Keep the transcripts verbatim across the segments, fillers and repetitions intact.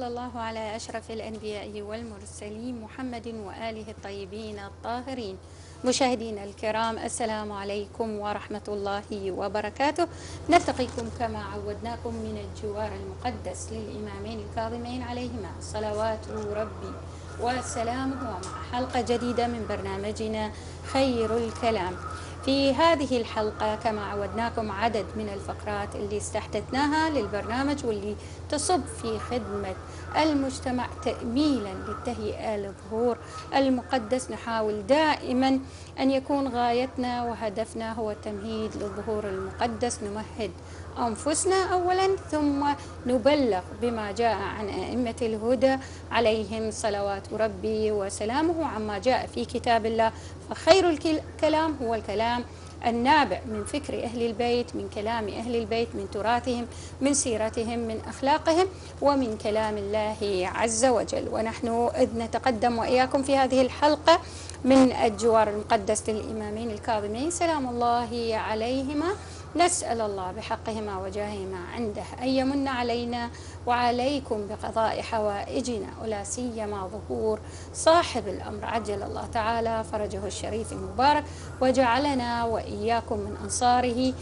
وصلى الله على أشرف الأنبياء والمرسلين محمد وآله الطيبين الطاهرين. مشاهدينا الكرام، السلام عليكم ورحمة الله وبركاته. نلتقيكم كما عودناكم من الجوار المقدس للإمامين الكاظمين عليهما صلوات ربي وسلامه، ومع حلقة جديدة من برنامجنا خير الكلام. في هذه الحلقة كما عودناكم عدد من الفقرات اللي استحدثناها للبرنامج واللي تصب في خدمة المجتمع تأميلا للتهيئة للظهور المقدس. نحاول دائما أن يكون غايتنا وهدفنا هو التمهيد للظهور المقدس، نمهد أنفسنا أولا ثم نبلغ بما جاء عن أئمة الهدى عليهم صلوات ربي وسلامه عما جاء في كتاب الله. فخير الكلام هو الكلام النابع من فكر أهل البيت، من كلام أهل البيت، من تراثهم، من سيرتهم، من أخلاقهم، ومن كلام الله عز وجل. ونحن إذ نتقدم وإياكم في هذه الحلقة من الجوار المقدس للإمامين الكاظمين سلام الله عليهما، نسأل الله بحقهما وجاههما عنده أن يمن علينا وعليكم بقضاء حوائجنا، ولا سيما ظهور صاحب الأمر عجل الله تعالى فرجه الشريف المبارك، وجعلنا وإياكم من أنصاره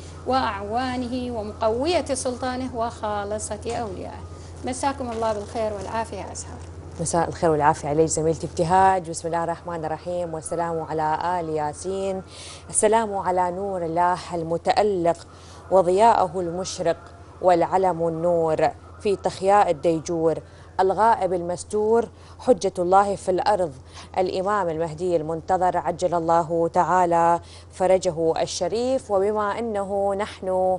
وأعوانه ومقوية سلطانه وخالصة أوليائه. مساكم الله بالخير والعافية يا أسهار. مساء الخير والعافية عليك زميلتي ابتهاج. بسم الله الرحمن الرحيم، والسلام على آل ياسين، السلام على نور الله المتألق وضياءه المشرق والعلم النور في تخياء الديجور، الغائب المستور حجة الله في الأرض، الإمام المهدي المنتظر عجل الله تعالى فرجه الشريف. وبما أنه نحن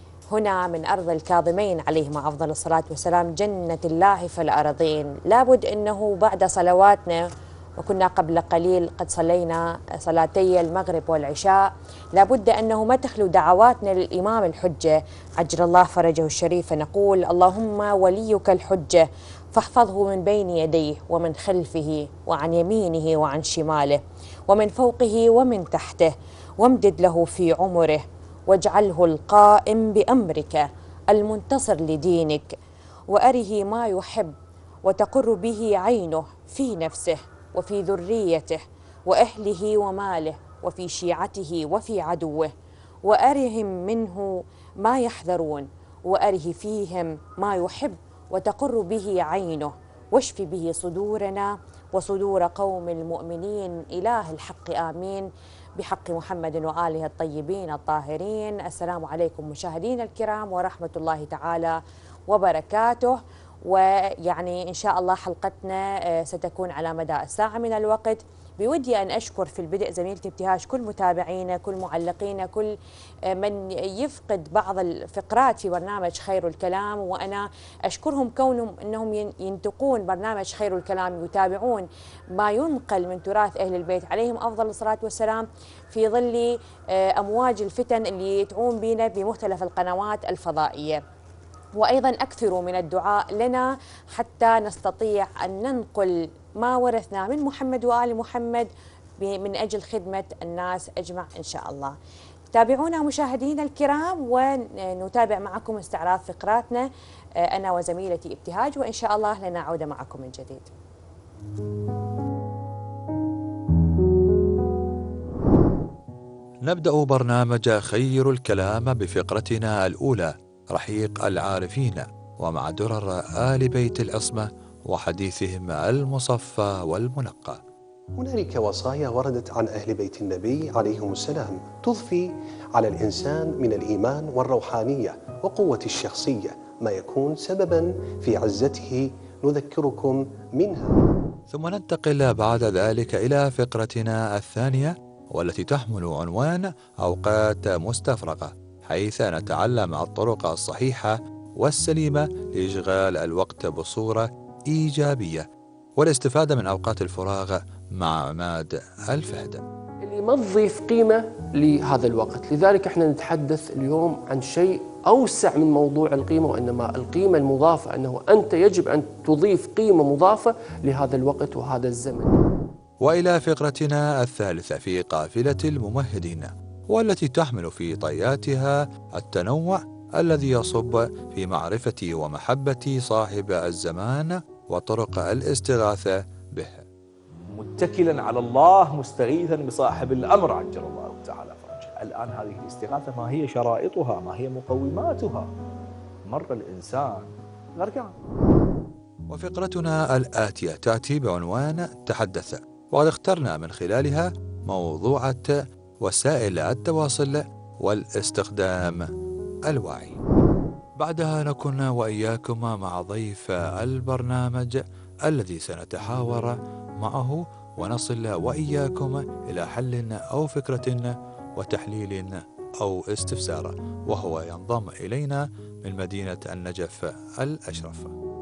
هنا من أرض الكاظمين عليهما أفضل الصلاة والسلام، جنة الله في الأرضين، لابد أنه بعد صلواتنا، وكنا قبل قليل قد صلينا صلاتي المغرب والعشاء، لابد أنه ما تخلو دعواتنا للإمام الحجة عجل الله فرجه الشريف، نقول اللهم وليك الحجة فاحفظه من بين يديه ومن خلفه وعن يمينه وعن شماله ومن فوقه ومن تحته، وامدد له في عمره، واجعله القائم بأمرك المنتصر لدينك، وأره ما يحب وتقر به عينه في نفسه وفي ذريته وأهله وماله وفي شيعته وفي عدوه، وأرهم منه ما يحذرون، وأره فيهم ما يحب وتقر به عينه، واشف به صدورنا وصدور قوم المؤمنين إله الحق آمين، بحق محمد وآله الطيبين الطاهرين. السلام عليكم مشاهدينا الكرام ورحمة الله تعالى وبركاته. ويعني إن شاء الله حلقتنا ستكون على مدى الساعة من الوقت. بودي أن أشكر في البدء زميلتي ابتهاج كل متابعينا، كل معلقينا، كل من يفقد بعض الفقرات في برنامج خير الكلام، وأنا أشكرهم كونهم أنهم ينتقون برنامج خير الكلام، يتابعون ما ينقل من تراث أهل البيت عليهم أفضل الصلاة والسلام في ظل أمواج الفتن اللي تعوم بنا بمختلف القنوات الفضائية. وأيضا أكثروا من الدعاء لنا حتى نستطيع أن ننقل ما ورثنا من محمد وآل محمد من أجل خدمة الناس أجمع إن شاء الله. تابعونا مشاهدينا الكرام، ونتابع معكم استعراض فقراتنا أنا وزميلتي ابتهاج، وإن شاء الله لنا عودة معكم من جديد. نبدأ برنامج خير الكلام بفقرتنا الأولى رحيق العارفين، ومع درر آل بيت العصمة وحديثهم المصفى والمنقى. هنالك وصايا وردت عن أهل بيت النبي عليهم السلام تضفي على الإنسان من الإيمان والروحانية وقوة الشخصية ما يكون سببا في عزته، نذكركم منها. ثم ننتقل بعد ذلك إلى فقرتنا الثانية والتي تحمل عنوان أوقات مستفرغة، حيث نتعلم الطرق الصحيحة والسليمة لإشغال الوقت بصورة إيجابية والاستفادة من أوقات الفراغ مع عماد الفهد اللي ما تضيف قيمة لهذا الوقت. لذلك احنا نتحدث اليوم عن شيء أوسع من موضوع القيمة، وإنما القيمة المضافة، أنه أنت يجب أن تضيف قيمة مضافة لهذا الوقت وهذا الزمن. وإلى فقرتنا الثالثة في قافلة الممهدين، والتي تحمل في طياتها التنوع الذي يصب في معرفة ومحبة صاحب الزمان وطرق الاستغاثة به. متكلا على الله مستغيثا بصاحب الأمر عجل الله تعالى فرجه. الآن هذه الاستغاثة ما هي شرائطها؟ ما هي مقوماتها؟ مر الإنسان غرقان. وفقرتنا الآتية تأتي بعنوان تحدث، وقد اخترنا من خلالها موضوعة وسائل التواصل والاستخدام الواعي. بعدها نكون وإياكم مع ضيف البرنامج الذي سنتحاور معه ونصل وإياكم إلى حل أو فكرة وتحليل أو استفسار، وهو ينضم إلينا من مدينة النجف الأشرف.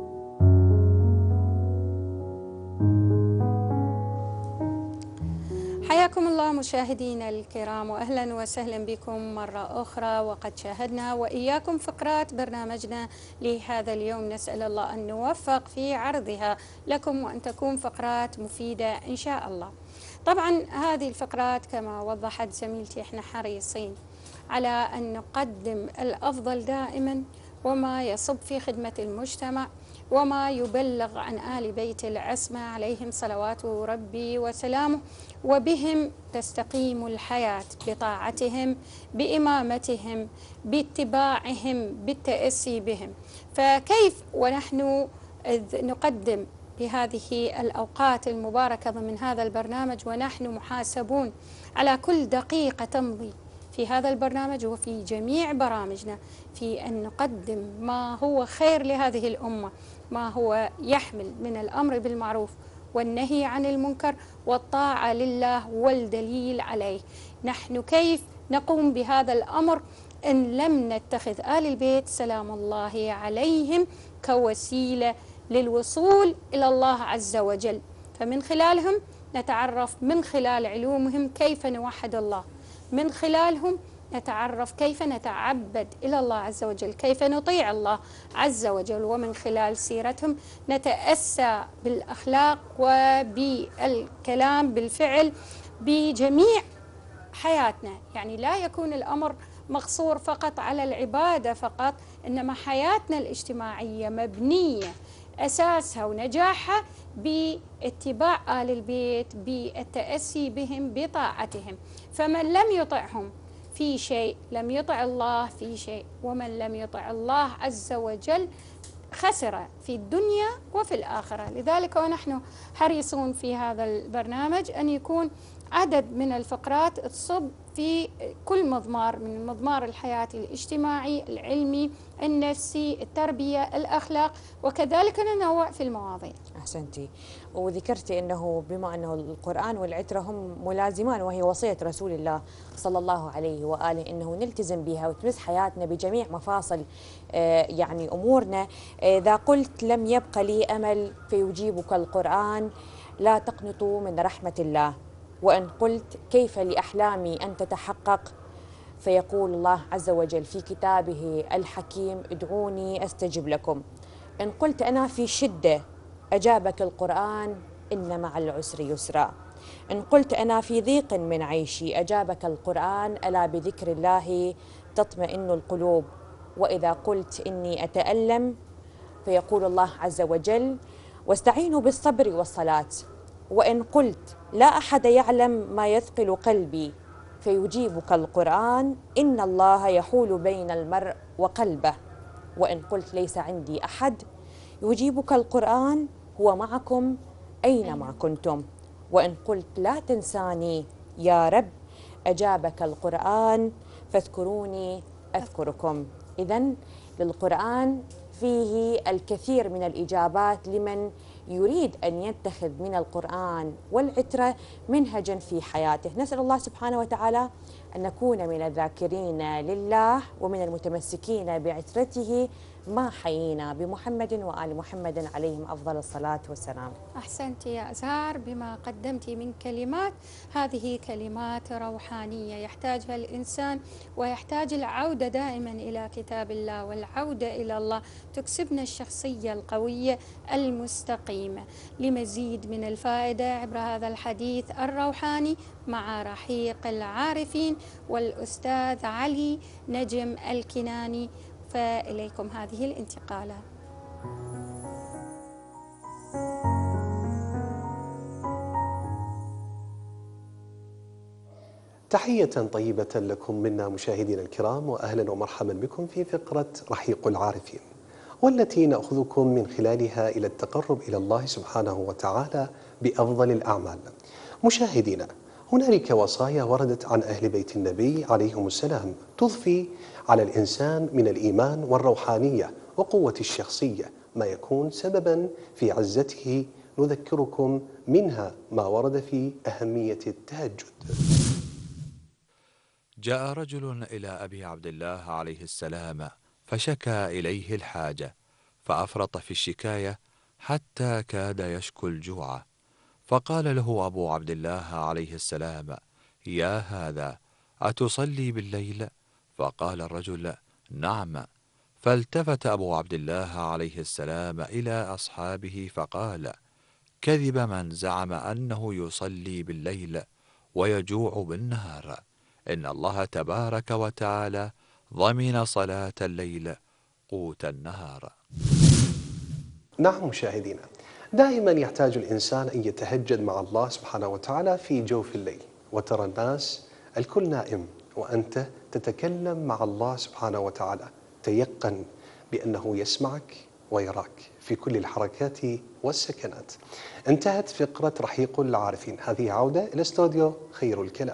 حياكم الله مشاهدينا الكرام، وأهلا وسهلا بكم مرة أخرى. وقد شاهدنا وإياكم فقرات برنامجنا لهذا اليوم، نسأل الله أن نوفق في عرضها لكم وأن تكون فقرات مفيدة إن شاء الله. طبعا هذه الفقرات كما وضحت زميلتي احنا حريصين على أن نقدم الأفضل دائما وما يصب في خدمة المجتمع وما يبلغ عن آل بيت العصمة عليهم صلوات ربي وسلامه، وبهم تستقيم الحياة بطاعتهم بإمامتهم باتباعهم بالتأسي بهم. فكيف ونحن نقدم بهذه الأوقات المباركة ضمن هذا البرنامج ونحن محاسبون على كل دقيقة تمضي في هذا البرنامج وفي جميع برامجنا في أن نقدم ما هو خير لهذه الأمة، ما هو يحمل من الأمر بالمعروف والنهي عن المنكر والطاعة لله والدليل عليه. نحن كيف نقوم بهذا الأمر إن لم نتخذ آل البيت سلام الله عليهم كوسيلة للوصول إلى الله عز وجل؟ فمن خلالهم نتعرف، من خلال علومهم كيف نوحد الله، من خلالهم نتعرف كيف نتعبد إلى الله عز وجل، كيف نطيع الله عز وجل، ومن خلال سيرتهم نتأسى بالأخلاق وبالكلام بالفعل بجميع حياتنا. يعني لا يكون الأمر مقصور فقط على العبادة فقط، إنما حياتنا الاجتماعية مبنية أساسها ونجاحها باتباع آل البيت، بالتأسي بهم، بطاعتهم. فمن لم يطعهم في شيء لم يطع الله في شيء، ومن لم يطع الله عز وجل خسر في الدنيا وفي الآخرة. لذلك ونحن حريصون في هذا البرنامج أن يكون عدد من الفقرات تصب في كل مضمار من مضمار الحياة الاجتماعي، العلمي، النفسي، التربية، الأخلاق، وكذلك ننوع في المواضيع. أحسنتي. وذكرتي أنه بما أنه القرآن والعترة هم ملازمان، وهي وصية رسول الله صلى الله عليه وآله أنه نلتزم بها وتمس حياتنا بجميع مفاصل آه يعني أمورنا. إذا آه قلت لم يبق لي أمل فيجيبك القرآن، لا تقنطوا من رحمة الله. وإن قلت كيف لأحلامي أن تتحقق، فيقول الله عز وجل في كتابه الحكيم ادعوني أستجب لكم. إن قلت أنا في شدة أجابك القرآن إن مع العسر يسرا. إن قلت أنا في ضيق من عيشي أجابك القرآن ألا بذكر الله تطمئن القلوب. وإذا قلت إني أتألم فيقول الله عز وجل واستعينوا بالصبر والصلاة. وإن قلت لا أحد يعلم ما يثقل قلبي فيجيبك القرآن إن الله يحول بين المرء وقلبه. وإن قلت ليس عندي أحد يجيبك القرآن هو معكم أينما كنتم. وإن قلت لا تنساني يا رب أجابك القرآن فاذكروني أذكركم. إذن للقرآن فيه الكثير من الإجابات لمن يريد أن يتخذ من القرآن والعترة منهجا في حياته. نسأل الله سبحانه وتعالى أن نكون من الذاكرين لله ومن المتمسكين بعترته ما حيينا، بمحمد وآل محمد عليهم أفضل الصلاة والسلام. أحسنت يا أزهار بما قدمت من كلمات. هذه كلمات روحانية يحتاجها الإنسان، ويحتاج العودة دائما إلى كتاب الله والعودة إلى الله، تكسبنا الشخصية القوية المستقيمة. لمزيد من الفائدة عبر هذا الحديث الروحاني مع رحيق العارفين والأستاذ علي نجم الكناني، فإليكم هذه الانتقالات. تحية طيبة لكم منا مشاهدينا الكرام، وأهلا ومرحبا بكم في فقرة رحيق العارفين، والتي نأخذكم من خلالها إلى التقرب إلى الله سبحانه وتعالى بأفضل الأعمال. مشاهدينا، هنالك وصايا وردت عن أهل بيت النبي عليهم السلام تضفي على الإنسان من الإيمان والروحانية وقوة الشخصية ما يكون سببا في عزته. نذكركم منها ما ورد في أهمية التهجد. جاء رجل إلى أبي عبد الله عليه السلام فشكى إليه الحاجة، فأفرط في الشكاية حتى كاد يشكو الجوع، فقال له أبو عبد الله عليه السلام: يا هذا، أتصلي بالليل؟ فقال الرجل: نعم. فالتفت أبو عبد الله عليه السلام إلى أصحابه فقال: كذب من زعم أنه يصلي بالليل ويجوع بالنهار، إن الله تبارك وتعالى ضمن صلاة الليل قوت النهار. نعم مشاهدينا، دائما يحتاج الإنسان أن يتهجد مع الله سبحانه وتعالى في جوف الليل، وترى الناس الكل نائم وأنت تتكلم مع الله سبحانه وتعالى. تيقن بأنه يسمعك ويراك في كل الحركات والسكنات. انتهت فقرة رحيق العارفين، هذه عودة إلى استوديو خير الكلام.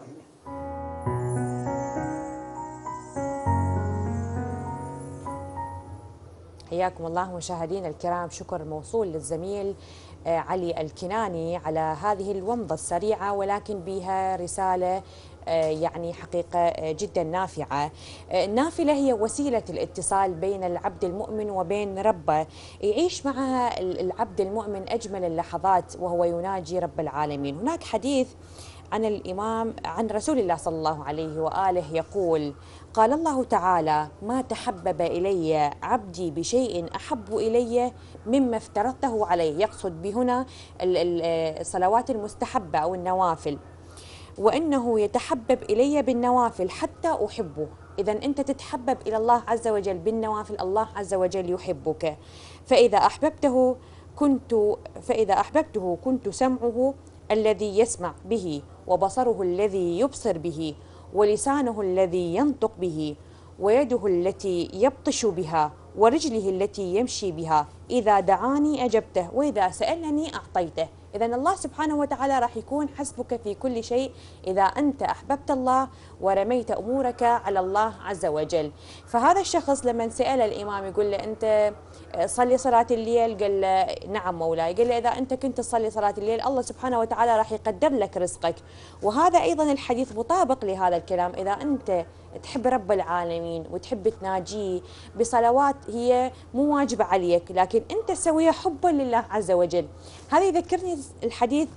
حياكم الله مشاهدينا الكرام، شكر موصول للزميل علي الكناني على هذه الومضة السريعة ولكن بها رسالة يعني حقيقة جدا نافعة. النافلة هي وسيلة الاتصال بين العبد المؤمن وبين ربه، يعيش معها العبد المؤمن أجمل اللحظات وهو يناجي رب العالمين. هناك حديث عن الإمام عن رسول الله صلى الله عليه وآله يقول: قال الله تعالى: ما تحبب إلي عبدي بشيء أحب إلي مما افترضته عليه. يقصد بهنا الصلوات المستحبة أو النوافل، وإنه يتحبب إلي بالنوافل حتى أحبه. إذا أنت تتحبب إلى الله عز وجل بالنوافل، الله عز وجل يحبك. فإذا أحببته كنت فإذا أحببته كنت سمعه الذي يسمع به، وبصره الذي يبصر به، ولسانه الذي ينطق به، ويده التي يبطش بها، ورجله التي يمشي بها. إذا دعاني أجبته، وإذا سألني أعطيته. إذن الله سبحانه وتعالى راح يكون حسبك في كل شيء إذا أنت أحببت الله ورميت أمورك على الله عز وجل. فهذا الشخص لما سأل الإمام يقول له: أنت صلي صلاة الليل؟ قال له: نعم مولاي. قال له: إذا أنت كنت تصلي صلاة الليل الله سبحانه وتعالى راح يقدر لك رزقك. وهذا أيضا الحديث مطابق لهذا الكلام. إذا أنت تحب رب العالمين وتحب تناجيه بصلوات هي مو واجبة عليك لكن أنت تسويها حبا لله عز وجل. هذا يذكرني الحديث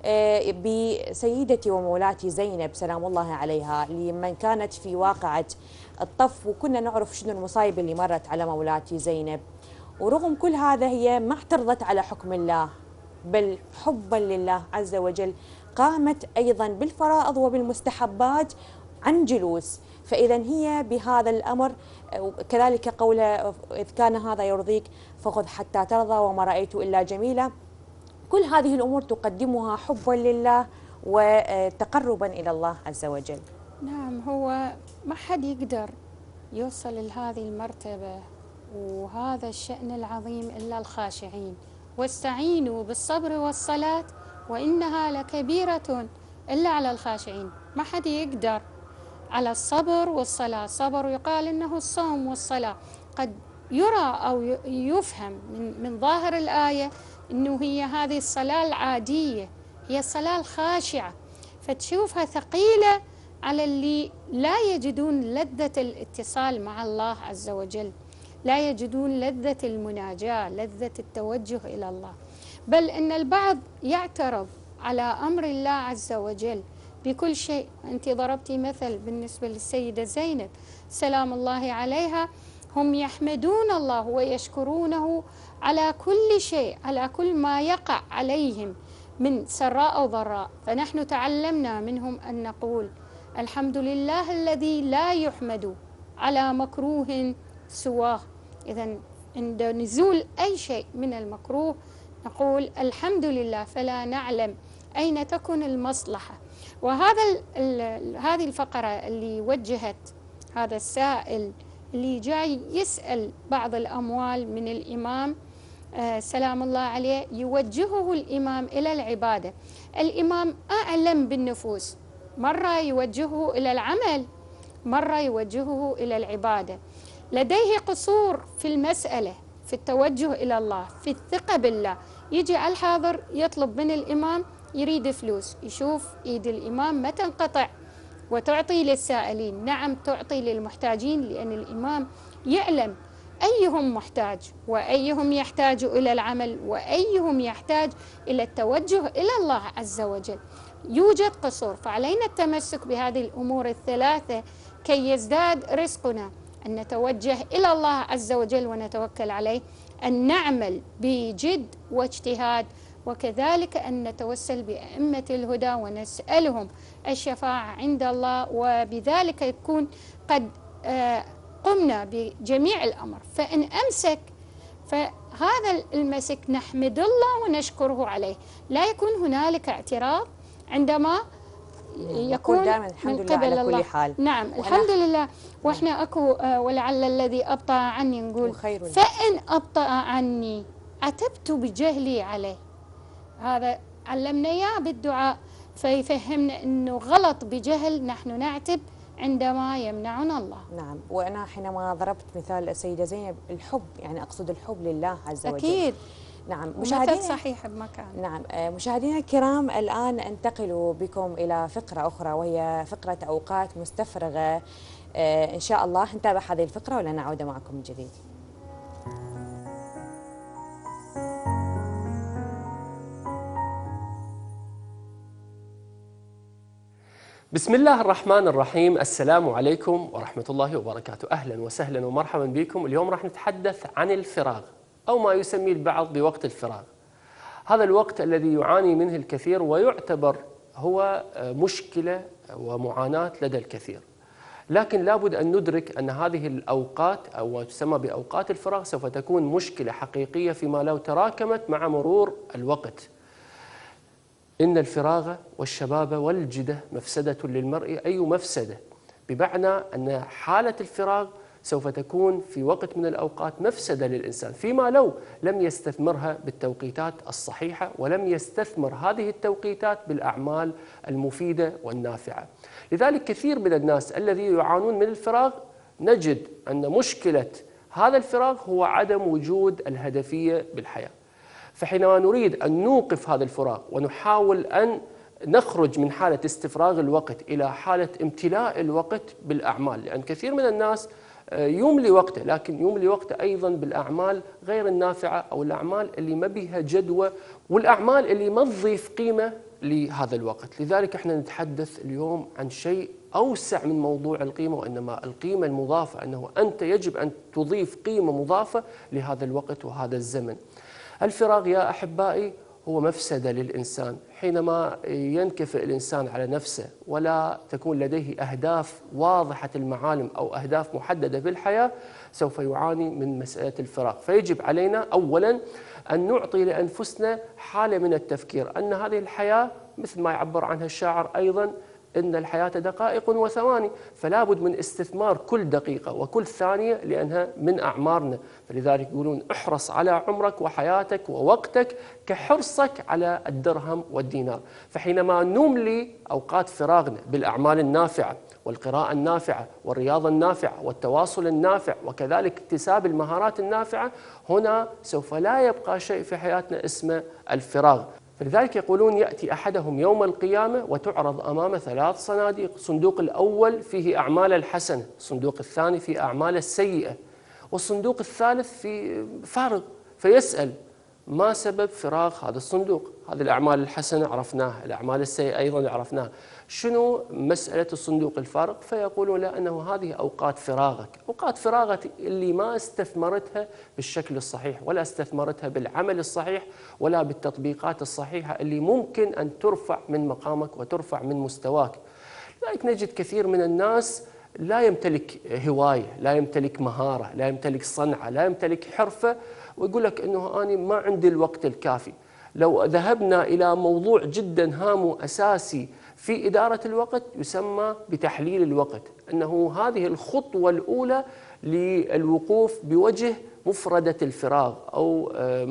بسيدتي ومولاتي زينب سلام الله عليها، لمن كانت في واقعة الطف، وكنا نعرف شنو المصايب اللي مرت على مولاتي زينب، ورغم كل هذا هي ما اعترضت على حكم الله، بل حبا لله عز وجل قامت أيضا بالفرائض وبالمستحبات عن جلوس. فإذا هي بهذا الأمر كذلك قوله: إذ كان هذا يرضيك فخذ حتى ترضى وما رأيت إلا جميلة. كل هذه الأمور تقدمها حبا لله وتقربا إلى الله عز وجل. نعم، هو ما حد يقدر يوصل لهذه المرتبة وهذا الشأن العظيم إلا الخاشعين. واستعينوا بالصبر والصلاة وإنها لكبيرة إلا على الخاشعين. ما حد يقدر على الصبر والصلاة. الصبر يقال إنه الصوم والصلاة. قد يرى أو يفهم من, من ظاهر الآية إنه هي هذه الصلاة العادية، هي الصلاة الخاشعة، فتشوفها ثقيلة على اللي لا يجدون لذة الاتصال مع الله عز وجل، لا يجدون لذة المناجاة، لذة التوجه إلى الله. بل إن البعض يعترض على أمر الله عز وجل بكل شيء. أنت ضربتي مثل بالنسبة للسيدة زينب سلام الله عليها، هم يحمدون الله ويشكرونه على كل شيء، على كل ما يقع عليهم من سراء أو ضراء. فنحن تعلمنا منهم أن نقول: الحمد لله الذي لا يحمد على مكروه سواه. إذن عند نزول أي شيء من المكروه نقول الحمد لله، فلا نعلم أين تكون المصلحة. وهذا ال ال هذه الفقرة اللي وجهت هذا السائل اللي جاي يسأل بعض الأموال من الإمام آه سلام الله عليه، يوجهه الإمام إلى العبادة. الإمام أعلم بالنفوس، مرة يوجهه إلى العمل، مرة يوجهه إلى العبادة. لديه قصور في المسألة، في التوجه إلى الله، في الثقة بالله. يجي الحاضر يطلب من الإمام يريد فلوس، يشوف إيد الإمام ما تنقطع وتعطي للسائلين. نعم تعطي للمحتاجين، لأن الإمام يعلم أيهم محتاج وأيهم يحتاج إلى العمل وأيهم يحتاج إلى التوجه إلى الله عز وجل. يوجد قصور، فعلينا التمسك بهذه الأمور الثلاثة كي يزداد رزقنا، أن نتوجه إلى الله عز وجل ونتوكل عليه، أن نعمل بجد واجتهاد، وكذلك أن نتوسل بأئمة الهدى ونسألهم الشفاعة عند الله، وبذلك يكون قد قمنا بجميع الأمر. فإن أمسك فهذا المسك نحمد الله ونشكره عليه، لا يكون هنالك اعتراض عندما يكون دائما الحمد من لله قبل على الله. كل حال. نعم الحمد لله. واحنا اكو ولعل الذي ابطأ عني نقول فإن أبطأ عني عتبت بجهلي عليه. هذا علمنا اياه بالدعاء، فيفهمنا انه غلط بجهل نحن نعتب عندما يمنعنا الله. نعم، وانا حينما ضربت مثال السيده زينب الحب، يعني اقصد الحب لله عز وجل. اكيد. نعم مشاهدينا صحيح بمكان. نعم مشاهدينا الكرام، الآن انتقل بكم إلى فقرة أخرى وهي فقرة أوقات مستفرغة. إن شاء الله نتابع هذه الفقرة ولا نعود معكم من جديد. بسم الله الرحمن الرحيم. السلام عليكم ورحمة الله وبركاته. أهلا وسهلا ومرحبا بكم. اليوم راح نتحدث عن الفراغ أو ما يسميه البعض بوقت الفراغ. هذا الوقت الذي يعاني منه الكثير ويعتبر هو مشكلة ومعاناة لدى الكثير، لكن لابد أن ندرك أن هذه الأوقات أو ما تسمى بأوقات الفراغ سوف تكون مشكلة حقيقية فيما لو تراكمت مع مرور الوقت. إن الفراغ والشباب والجدة مفسدة للمرء، أي مفسدة، بمعنى أن حالة الفراغ سوف تكون في وقت من الأوقات مفسدة للإنسان فيما لو لم يستثمرها بالتوقيتات الصحيحة ولم يستثمر هذه التوقيتات بالأعمال المفيدة والنافعة. لذلك كثير من الناس الذي يعانون من الفراغ نجد أن مشكلة هذا الفراغ هو عدم وجود الهدفية بالحياة. فحينما نريد أن نوقف هذا الفراغ ونحاول أن نخرج من حالة استفراغ الوقت إلى حالة امتلاء الوقت بالأعمال، لأن كثير من الناس يملي وقته لكن يملي وقته أيضا بالأعمال غير النافعة أو الأعمال اللي ما بيها جدوى والأعمال اللي ما تضيف قيمة لهذا الوقت. لذلك احنا نتحدث اليوم عن شيء أوسع من موضوع القيمة، وإنما القيمة المضافة، أنه أنت يجب أن تضيف قيمة مضافة لهذا الوقت وهذا الزمن. الفراغ يا أحبائي هو مفسدة للإنسان. حينما ينكفئ الإنسان على نفسه ولا تكون لديه أهداف واضحة المعالم أو أهداف محددة بالحياة سوف يعاني من مسألة الفراغ. فيجب علينا أولا أن نعطي لأنفسنا حالة من التفكير أن هذه الحياة مثل ما يعبر عنها الشاعر أيضا، إن الحياة دقائق وثواني، فلا بد من استثمار كل دقيقة وكل ثانية لأنها من أعمارنا. فلذلك يقولون احرص على عمرك وحياتك ووقتك كحرصك على الدرهم والدينار. فحينما نملي أوقات فراغنا بالأعمال النافعة والقراءة النافعة والرياضة النافعة والتواصل النافع وكذلك اكتساب المهارات النافعة، هنا سوف لا يبقى شيء في حياتنا اسمه الفراغ. فلذلك يقولون يأتي أحدهم يوم القيامة وتعرض أمامه ثلاث صناديق، الصندوق الأول فيه أعمال الحسنة، الصندوق الثاني فيه أعمال السيئة، والصندوق الثالث في فارغ. فيسأل ما سبب فراغ هذا الصندوق؟ هذه الأعمال الحسنة عرفناها، الأعمال السيئة أيضا عرفناها، شنو مسألة الصندوق الفارغ؟ فيقولون لا، أنه هذه أوقات فراغك، أوقات فراغك اللي ما استثمرتها بالشكل الصحيح ولا استثمرتها بالعمل الصحيح ولا بالتطبيقات الصحيحة اللي ممكن أن ترفع من مقامك وترفع من مستواك. لذلك نجد كثير من الناس لا يمتلك هواية، لا يمتلك مهارة، لا يمتلك صنعة، لا يمتلك حرفة، ويقول لك أنه أنا ما عندي الوقت الكافي. لو ذهبنا إلى موضوع جدا هام وأساسي في إدارة الوقت يسمى بتحليل الوقت، أنه هذه الخطوة الأولى للوقوف بوجه مفردة الفراغ أو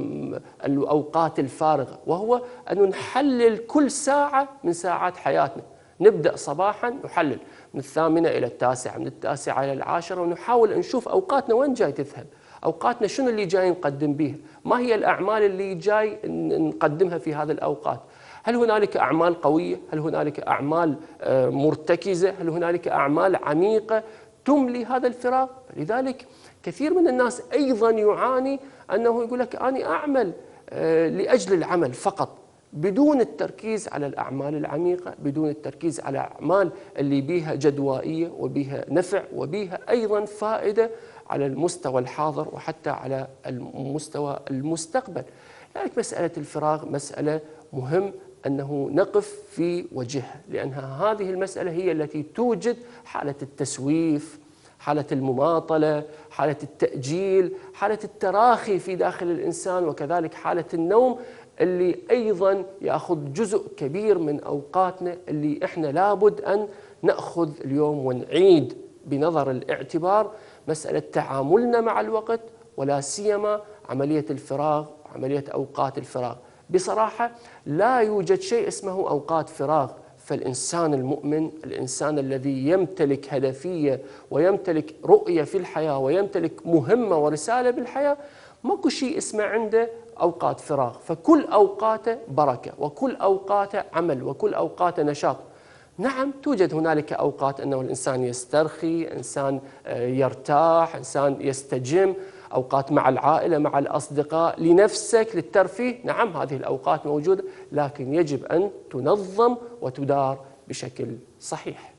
الأوقات الفارغة، وهو أن نحلل كل ساعة من ساعات حياتنا. نبدأ صباحا نحلل من الثامنة إلى التاسعة، من التاسعة إلى العاشرة، ونحاول نشوف أوقاتنا وين جاي تذهب، أوقاتنا شنو اللي جاي نقدم بها، ما هي الأعمال اللي جاي نقدمها في هذه الأوقات. هل هنالك أعمال قوية؟ هل هنالك أعمال مرتكزة؟ هل هنالك أعمال عميقة تملي هذا الفراغ؟ لذلك كثير من الناس أيضا يعاني أنه يقول لك أنا أعمل لأجل العمل فقط، بدون التركيز على الأعمال العميقة، بدون التركيز على الأعمال اللي بيها جدوائية وبيها نفع وبيها أيضا فائدة على المستوى الحاضر وحتى على المستوى المستقبل. لذلك مسألة الفراغ مسألة مهم أنه نقف في وجهها، لأنها هذه المسألة هي التي توجد حالة التسويف، حالة المماطلة، حالة التأجيل، حالة التراخي في داخل الإنسان، وكذلك حالة النوم اللي أيضا يأخذ جزء كبير من أوقاتنا، اللي إحنا لابد أن نأخذ اليوم ونعيد بنظر الاعتبار مسألة تعاملنا مع الوقت، ولا سيما عملية الفراغ وعملية أوقات الفراغ. بصراحة لا يوجد شيء اسمه أوقات فراغ، فالإنسان المؤمن، الإنسان الذي يمتلك هدفية ويمتلك رؤية في الحياة ويمتلك مهمة ورسالة بالحياة، ماكو شيء اسمه عنده أوقات فراغ، فكل أوقاته بركة وكل أوقاته عمل وكل أوقاته نشاط. نعم توجد هنالك أوقات أنه الإنسان يسترخي، إنسان يرتاح، إنسان يستجم، أوقات مع العائلة مع الأصدقاء، لنفسك للترفيه، نعم هذه الأوقات موجودة، لكن يجب أن تنظم وتدار بشكل صحيح.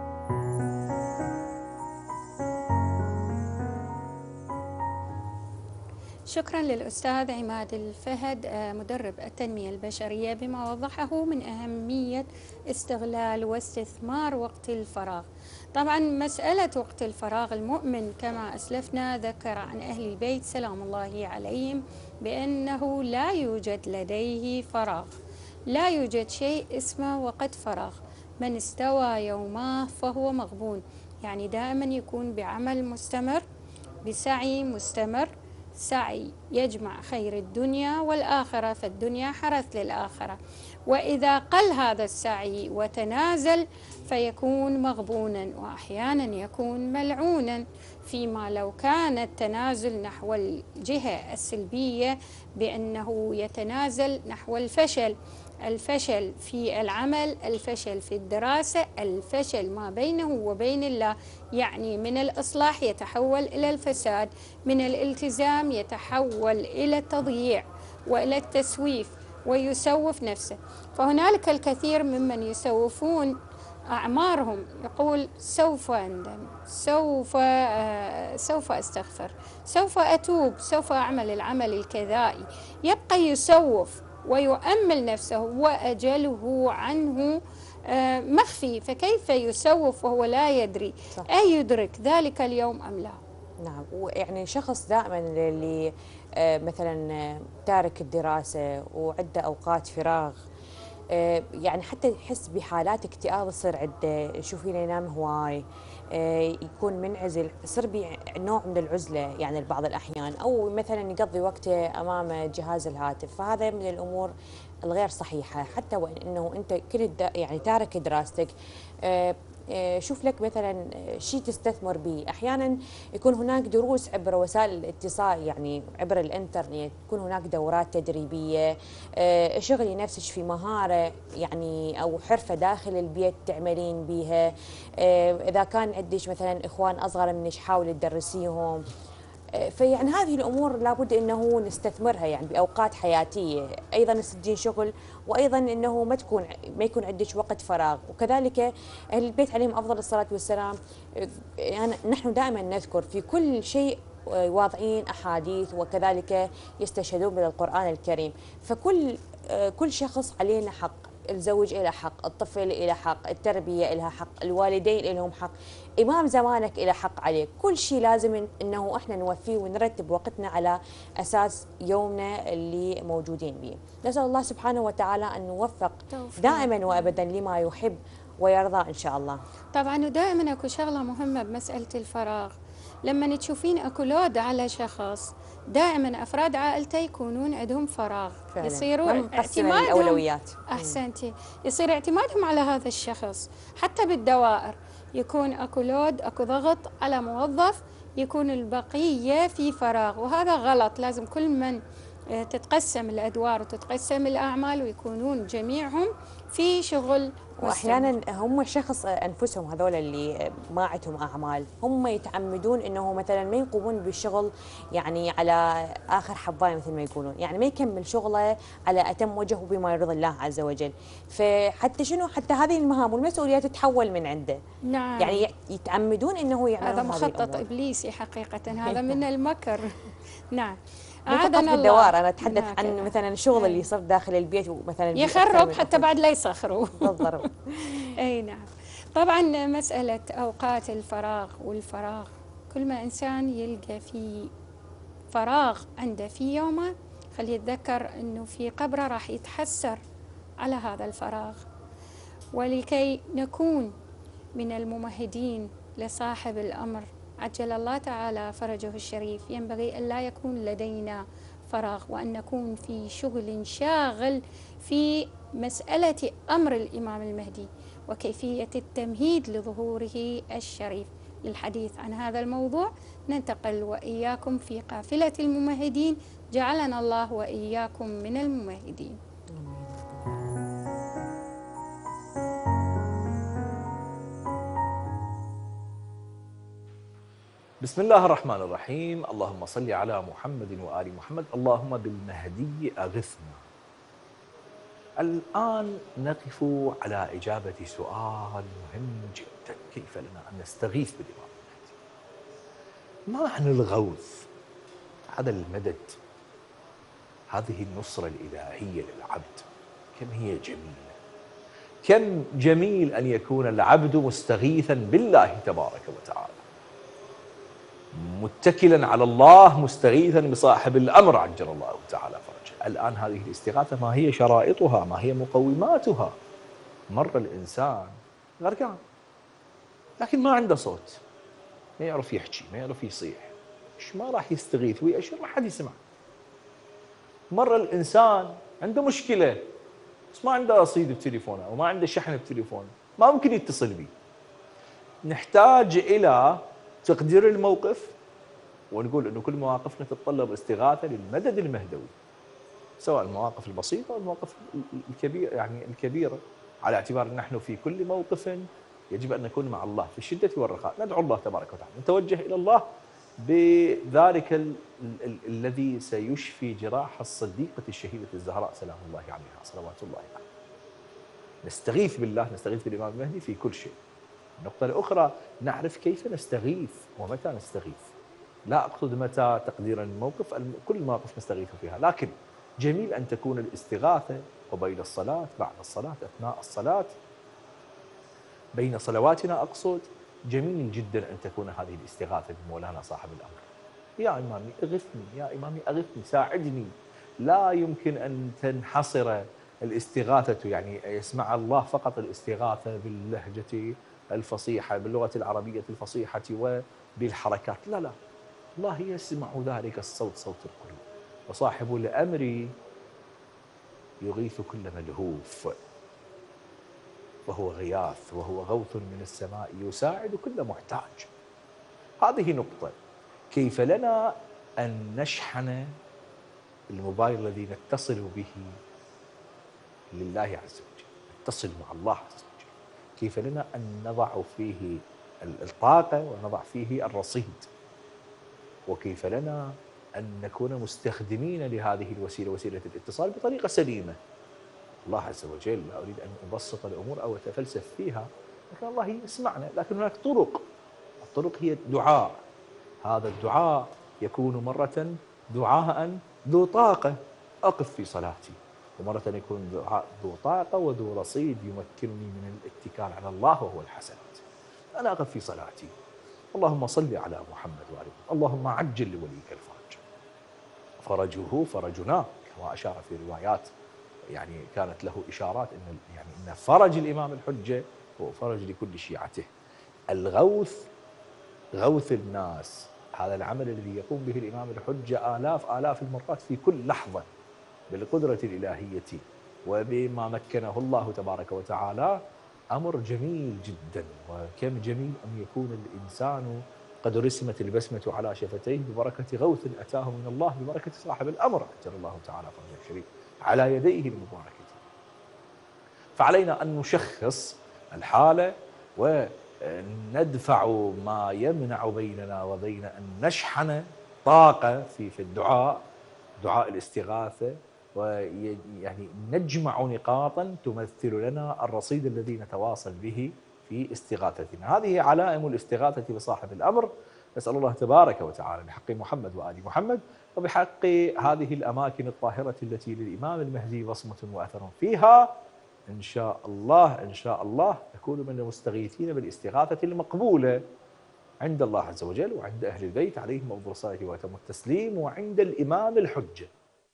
شكرا للأستاذ عماد الفهد مدرب التنمية البشرية بما وضحه من أهمية استغلال واستثمار وقت الفراغ. طبعا مسألة وقت الفراغ، المؤمن كما أسلفنا ذكر عن أهل البيت سلام الله عليهم بأنه لا يوجد لديه فراغ، لا يوجد شيء اسمه وقت فراغ، من استوى يوماه فهو مغبون، يعني دائما يكون بعمل مستمر، بسعي مستمر، سعي يجمع خير الدنيا والآخرة، فالدنيا حرث للآخرة، وإذا قل هذا السعي وتنازل فيكون مغبونا، وأحيانا يكون ملعونا، فيما لو كان التنازل نحو الجهة السلبية بأنه يتنازل نحو الفشل، الفشل في العمل، الفشل في الدراسة، الفشل ما بينه وبين الله، يعني من الإصلاح يتحول إلى الفساد، من الالتزام يتحول إلى التضييع وإلى التسويف ويسوف نفسه. فهنالك الكثير ممن يسوفون أعمارهم، يقول سوف أندم، سوف آه سوف أستغفر، سوف أتوب، سوف أعمل العمل الكذائي، يبقى يسوف ويؤمل نفسه وأجله عنه آه مخفي، فكيف يسوف وهو لا يدري صح. أيدرك ذلك اليوم أم لا؟ نعم، ويعني شخص دائما اللي آه مثلا تارك الدراسة وعنده أوقات فراغ، يعني حتى يحس بحالات اكتئاب تصير عنده، شوفينه ينام هواي، يكون منعزل، يصير بنوع من العزلة يعني بعض الأحيان، أو مثلا يقضي وقته أمام جهاز الهاتف، فهذا من الأمور الغير صحيحة. حتى وإن أنه أنت كنت يعني تارك دراستك، شوف لك مثلا شيء تستثمر به. احيانا يكون هناك دروس عبر وسائل الاتصال، يعني عبر الانترنت، تكون هناك دورات تدريبيه، اشغلي نفسك في مهاره يعني او حرفه داخل البيت تعملين بها. اذا كان عندك مثلا اخوان اصغر منك حاولي تدرسيهم. فيعني هذه الامور لابد انه نستثمرها يعني باوقات حياتيه، ايضا تسجين شغل، وايضا انه ما تكون ما يكون عندك وقت فراغ. وكذلك اهل البيت عليهم افضل الصلاه والسلام، يعني نحن دائما نذكر في كل شيء واضعين احاديث، وكذلك يستشهدون بالقران الكريم. فكل كل شخص علينا حق الزوج له حق، الطفل له حق، التربية لها حق، الوالدين لهم حق، إمام زمانك له حق عليك. كل شيء لازم أنه إحنا نوفيه ونرتب وقتنا على أساس يومنا اللي موجودين به. نسأل الله سبحانه وتعالى أن نوفق دائما وأبدا لما يحب ويرضى إن شاء الله. طبعا ودائما اكو شغله مهمه بمساله الفراغ، لما تشوفين اكو لود على شخص دائما افراد عائلته يكونون عندهم فراغ، فعلاً. يصيرون اعتمادهم الأولويات. احسنتي، يصير اعتمادهم على هذا الشخص. حتى بالدوائر يكون اكو لود، اكو ضغط على موظف، يكون البقيه في فراغ، وهذا غلط. لازم كل من تتقسم الادوار وتتقسم الاعمال ويكونون جميعهم في شغل. واحيانا هم شخص انفسهم هذول اللي ما عندهم اعمال، هم يتعمدون انه مثلا ما يقومون بالشغل يعني على اخر حبايه مثل ما يقولون، يعني ما يكمل شغله على اتم وجه بما يرضي الله عز وجل. فحتى شنو حتى هذه المهام والمسؤوليات تتحول من عنده. نعم. يعني يتعمدون انه يعملون هذا مخطط ابليسي حقيقه، هذا من المكر. نعم. مو فقط بالدوار، انا اتحدث عن مثلا الشغل اللي يصير داخل البيت ومثلا يخرب حتى بعد لا يسخروا. بالضبط. اي نعم. طبعا مساله اوقات الفراغ والفراغ، كل ما انسان يلقى في فراغ عنده في يومه خليه يتذكر انه في قبره راح يتحسر على هذا الفراغ. ولكي نكون من الممهدين لصاحب الامر عجل الله تعالى فرجه الشريف، ينبغي أن لا يكون لدينا فراغ، وأن نكون في شغل شاغل في مسألة أمر الإمام المهدي وكيفية التمهيد لظهوره الشريف. للحديث عن هذا الموضوع ننتقل وإياكم في قافلة الممهدين، جعلنا الله وإياكم من الممهدين. بسم الله الرحمن الرحيم. اللهم صل على محمد وآل محمد. اللهم بالمهدي أغثنا. الآن نقف على إجابة سؤال مهم جدا: كيف لنا أن نستغيث بالإمام المهدي؟ ما معنى الغوث؟ هذا المدد، هذه النصرة الإلهية للعبد، كم هي جميلة، كم جميل أن يكون العبد مستغيثا بالله تبارك وتعالى، متكلا على الله، مستغيثا بصاحب الأمر عجل الله تعالى فرجه. الآن هذه الاستغاثة ما هي شرائطها؟ ما هي مقوماتها؟ مر الإنسان غرقان لكن ما عنده صوت، ما يعرف يحكي، ما يعرف يصيح، ايش ما راح يستغيث ويأشر؟ ما حد يسمع. مر الإنسان عنده مشكلة بس ما عنده رصيد بتليفونه وما عنده شحن بتليفونه، ما ممكن يتصل بي. نحتاج إلى تقدير الموقف، ونقول انه كل مواقفنا تتطلب استغاثه للمدد المهدوي، سواء المواقف البسيطه او المواقف الكبيره، يعني الكبيره، على اعتبار ان نحن في كل موقف يجب ان نكون مع الله في الشده والرخاء. ندعو الله تبارك وتعالى، نتوجه الى الله بذلك ال ال الذي سيشفي جراح الصديقه الشهيده الزهراء سلام الله عليها صلوات الله عليها. نستغيث بالله، نستغيث بالامام المهدي في كل شيء. النقطة الأخرى: نعرف كيف نستغيث ومتى نستغيث. لا أقصد متى تقدير الموقف، كل مواقف نستغيث فيها، لكن جميل أن تكون الاستغاثة قبيل الصلاة، بعد الصلاة، أثناء الصلاة، بين صلواتنا أقصد. جميل جدا أن تكون هذه الاستغاثة بمولانا صاحب الأمر: يا إمامي أغثني، يا إمامي أغثني، ساعدني. لا يمكن أن تنحصر الاستغاثة، يعني يسمع الله فقط الاستغاثة باللهجة الفصيحة، باللغة العربية الفصيحة وبالحركات، لا لا، الله يسمع ذلك الصوت، صوت القلوب. وصاحب الأمر يغيث كل ملهوف، وهو غياث، وهو غوث من السماء يساعد كل محتاج. هذه نقطة. كيف لنا أن نشحن الموبايل الذي نتصل به لله عز وجل، نتصل مع الله عز وجل؟ كيف لنا أن نضع فيه الطاقة ونضع فيه الرصيد؟ وكيف لنا أن نكون مستخدمين لهذه الوسيلة، وسيلة الاتصال، بطريقة سليمة؟ الله عز وجل، لا أريد أن أبسط الأمور أو أتفلسف فيها، لكن الله يسمعنا. لكن هناك طرق، الطرق هي الدعاء. هذا الدعاء يكون مرة دعاء ذو طاقة: أقف في صلاتي ومرة يكون ذو طاقة وذو رصيد يمكنني من الاتكال على الله وهو الحسنات. أنا أقف في صلاتي اللهم صل على محمد وآله، اللهم عجل لوليك الفرج، فرجه فرجنا كما أشار في روايات، يعني كانت له إشارات أن يعني أن فرج الإمام الحجة هو فرج لكل شيعته. الغوث غوث الناس، هذا العمل الذي يقوم به الإمام الحجة آلاف آلاف المرات في كل لحظة بالقدرة الإلهية وبما مكنه الله تبارك وتعالى، أمر جميل جدا. وكم جميل أن يكون الإنسان قد رسمت البسمة على شفتيه ببركة غوث أتاه من الله، ببركة صاحب الأمر عجل الله تعالى فرجه الشريف على يديه المباركة. فعلينا أن نشخص الحالة وندفع ما يمنع بيننا وبين أن نشحن طاقة في في الدعاء، دعاء الاستغاثة، ويعني نجمع نقاطا تمثل لنا الرصيد الذي نتواصل به في استغاثتنا. هذه علائم الاستغاثة بصاحب الأمر. نسأل الله تبارك وتعالى بحق محمد وآل محمد وبحق هذه الأماكن الطاهرة التي للإمام المهدي بصمة وأثر فيها، إن شاء الله إن شاء الله نكون من المستغيثين بالاستغاثة المقبولة عند الله عز وجل وعند أهل البيت عليهم أفضل الصلاة وأتم التسليم وعند الإمام الحجة.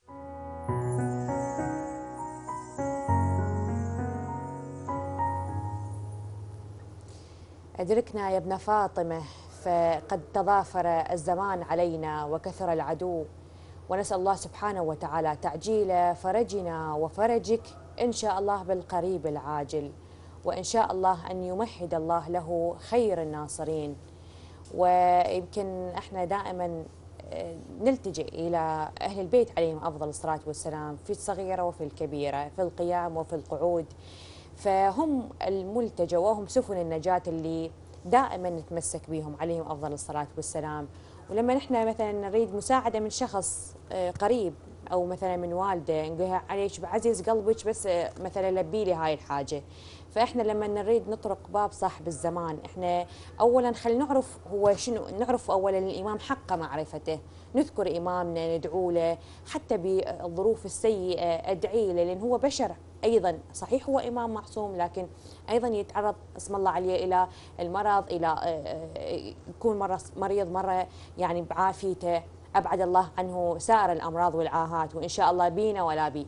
أدركنا يا ابن فاطمة، فقد تضافر الزمان علينا وكثر العدو، ونسأل الله سبحانه وتعالى تعجيل فرجنا وفرجك إن شاء الله بالقريب العاجل، وإن شاء الله أن يمهد الله له خير الناصرين. ويمكن احنا دائما نلتجئ إلى أهل البيت عليهم أفضل الصلاة والسلام في الصغيرة وفي الكبيرة، في القيام وفي القعود، فهم الملتجأ وهم سفن النجاة اللي دائما نتمسك بهم عليهم أفضل الصلاة والسلام. ولما نحن مثلا نريد مساعدة من شخص قريب أو مثلا من والدة، نقولها عليك بعزيز قلبك بس مثلا لبي لي هاي الحاجة، فإحنا لما نريد نطرق باب صاحب الزمان، إحنا أولا خلينا نعرف هو شنو، نعرف أولا الإمام حق معرفته، نذكر إمامنا ندعو له حتى بالظروف السيئة أدعي له، لأن هو بشر أيضا، صحيح هو إمام معصوم لكن أيضا يتعرض اسم الله عليه إلى المرض، إلى يكون مرة مريض مرة يعني بعافيته، أبعد الله عنه سائر الأمراض والعاهات، وإن شاء الله بينا ولا بي.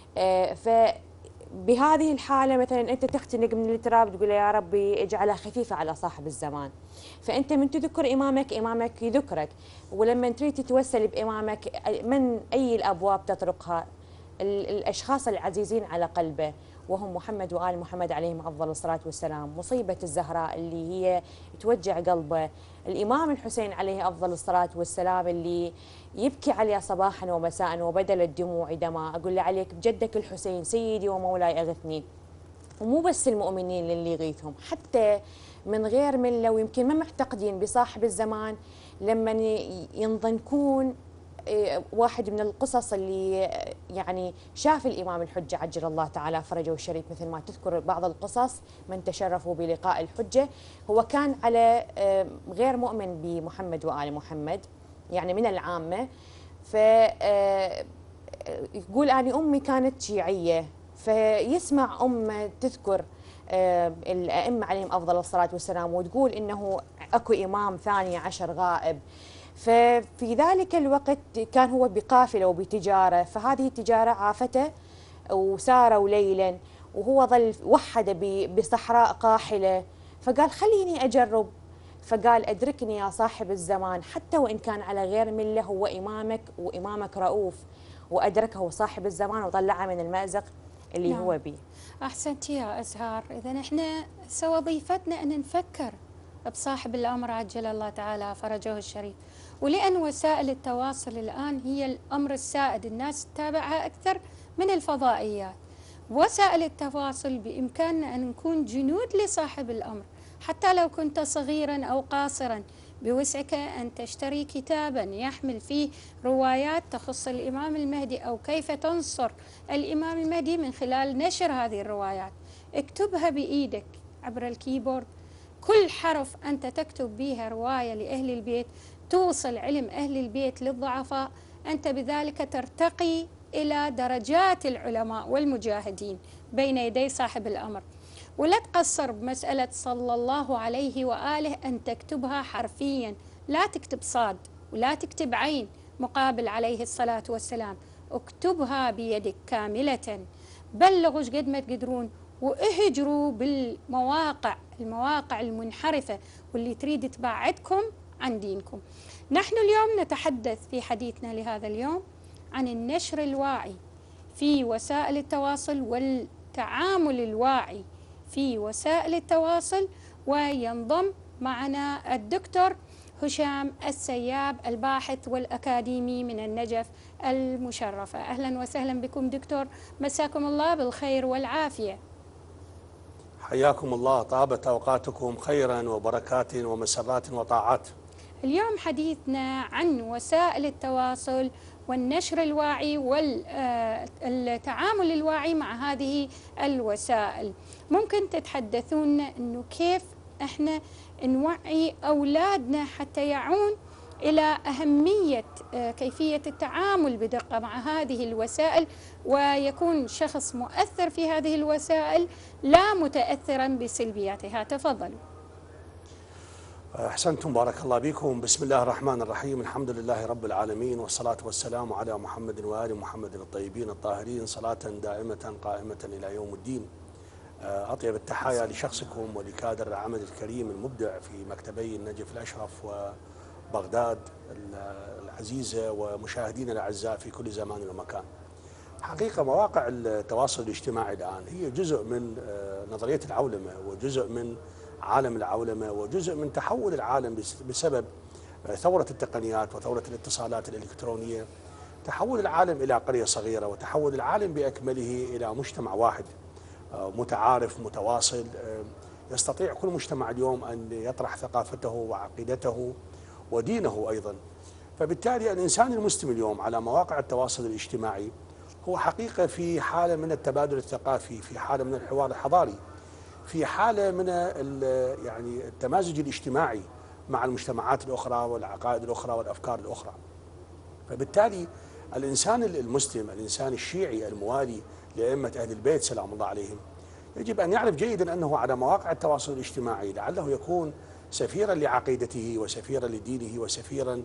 فبهذه الحالة مثلا أنت تختنق من التراب تقول يا ربي اجعلها خفيفة على صاحب الزمان، فأنت من تذكر إمامك إمامك يذكرك، ولما تريد تتوسل بإمامك من أي الأبواب تطرقها؟ الأشخاص العزيزين على قلبه وهم محمد وآل محمد عليهم أفضل الصلاة والسلام، مصيبة الزهراء اللي هي توجع قلبه، الإمام الحسين عليه أفضل الصلاة والسلام اللي يبكي عليه صباحا ومساء وبدل الدموع دماء، أقول له عليك بجدك الحسين سيدي ومولاي أغثني. ومو بس المؤمنين اللي يغيثهم، حتى من غير ملة ويمكن ما معتقدين بصاحب الزمان، لما ينضنكون واحد من القصص اللي يعني شاف الإمام الحجة عجل الله تعالى فرجه الشريف، مثل ما تذكر بعض القصص من تشرفوا بلقاء الحجة، هو كان على غير مؤمن بمحمد وآل محمد يعني من العامة، فيقول أنا أمي كانت شيعية، فيسمع أم تذكر الأئمة عليهم أفضل الصلاة والسلام وتقول إنه أكو إمام ثاني عشر غائب، ففي ذلك الوقت كان هو بقافلة وبتجارة، فهذه التجارة عافته وساروا ليلا وهو ظل وحد بصحراء قاحلة، فقال خليني أجرب، فقال أدركني يا صاحب الزمان حتى وإن كان على غير ملة هو إمامك وإمامك رؤوف، وأدركه صاحب الزمان وطلعه من المأزق اللي نعم. هو بيه. أحسنتي يا أزهار. إذا إحنا سوى ضيفتنا أن نفكر بصاحب الأمر عجل الله تعالى فرجه الشريف، ولأن وسائل التواصل الآن هي الأمر السائد، الناس تتابعها أكثر من الفضائيات. وسائل التواصل بإمكاننا أن نكون جنود لصاحب الأمر، حتى لو كنت صغيرا أو قاصرا بوسعك أن تشتري كتابا يحمل فيه روايات تخص الإمام المهدي أو كيف تنصر الإمام المهدي من خلال نشر هذه الروايات. اكتبها بإيدك عبر الكيبورد، كل حرف أنت تكتب بها رواية لأهل البيت توصل علم أهل البيت للضعفاء، أنت بذلك ترتقي إلى درجات العلماء والمجاهدين بين يدي صاحب الأمر. ولا تقصر بمسألة صلى الله عليه وآله أن تكتبها حرفيا، لا تكتب صاد ولا تكتب عين مقابل عليه الصلاة والسلام، اكتبها بيدك كاملة. بلغوا قد ما تقدرون، واهجروا بالمواقع المواقع المنحرفة واللي تريد تبعدكم عن دينكم. نحن اليوم نتحدث في حديثنا لهذا اليوم عن النشر الواعي في وسائل التواصل والتعامل الواعي في وسائل التواصل. وينضم معنا الدكتور هشام السياب، الباحث والأكاديمي من النجف المشرفة. أهلا وسهلا بكم دكتور، مساكم الله بالخير والعافية. حياكم الله، طابت أوقاتكم خيرا وبركات ومسرات وطاعات. اليوم حديثنا عن وسائل التواصل والنشر الواعي والتعامل الواعي مع هذه الوسائل. ممكن تتحدثون أنه كيف احنا نوعي أولادنا حتى يعون إلى أهمية كيفية التعامل بدقة مع هذه الوسائل، ويكون شخص مؤثر في هذه الوسائل لا متأثرا بسلبياتها. تفضلوا. أحسنتم، بارك الله بكم. بسم الله الرحمن الرحيم، الحمد لله رب العالمين، والصلاة والسلام على محمد وآل محمد الطيبين الطاهرين، صلاة دائمة قائمة إلى يوم الدين. أطيب التحايا لشخصكم ولكادر العمل الكريم المبدع في مكتبي النجف الأشرف وبغداد العزيزة ومشاهدينا الأعزاء في كل زمان ومكان. حقيقة مواقع التواصل الاجتماعي الآن هي جزء من نظرية العولمة، وجزء من عالم العولمة، وجزء من تحول العالم بسبب ثورة التقنيات وثورة الاتصالات الإلكترونية. تحول العالم إلى قرية صغيرة، وتحول العالم بأكمله إلى مجتمع واحد متعارف متواصل. يستطيع كل مجتمع اليوم أن يطرح ثقافته وعقيدته ودينه أيضا. فبالتالي الإنسان المسلم اليوم على مواقع التواصل الاجتماعي هو حقيقة في حالة من التبادل الثقافي، في حالة من الحوار الحضاري، في حالة من يعني التمازج الاجتماعي مع المجتمعات الأخرى والعقائد الأخرى والأفكار الأخرى. فبالتالي الإنسان المسلم، الإنسان الشيعي الموالي لأئمة أهل البيت سلام الله عليهم، يجب أن يعرف جيدا أنه على مواقع التواصل الاجتماعي لعله يكون سفيرا لعقيدته وسفيرا لدينه وسفيرا